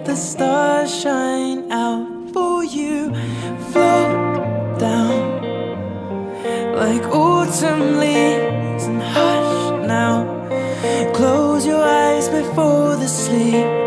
the stars shine out for you. Float down like autumn leaves and hush now. Close your eyes before the sleep